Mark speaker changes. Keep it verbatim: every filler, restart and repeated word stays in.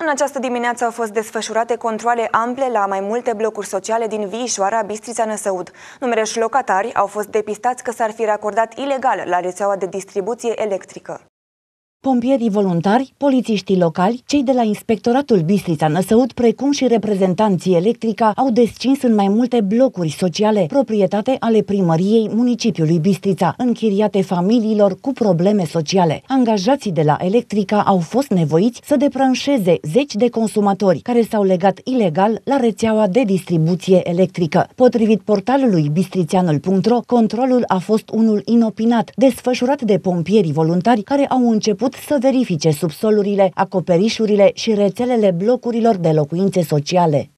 Speaker 1: În această dimineață au fost desfășurate controale ample la mai multe blocuri sociale din Viișoara, Bistrița, Năsăud. Numeroși locatari au fost depistați că s-ar fi racordat ilegal la rețeaua de distribuție electrică.
Speaker 2: Pompierii voluntari, polițiștii locali, cei de la Inspectoratul Bistrița Năsăud, precum și reprezentanții Electrica, au descins în mai multe blocuri sociale, proprietate ale primăriei municipiului Bistrița, închiriate familiilor cu probleme sociale. Angajații de la Electrica au fost nevoiți să debranșeze zeci de consumatori care s-au legat ilegal la rețeaua de distribuție electrică. Potrivit portalului bistrițeanul punct ro, controlul a fost unul inopinat, desfășurat de pompierii voluntari care au început să verifice subsolurile, acoperișurile și rețelele blocurilor de locuințe sociale.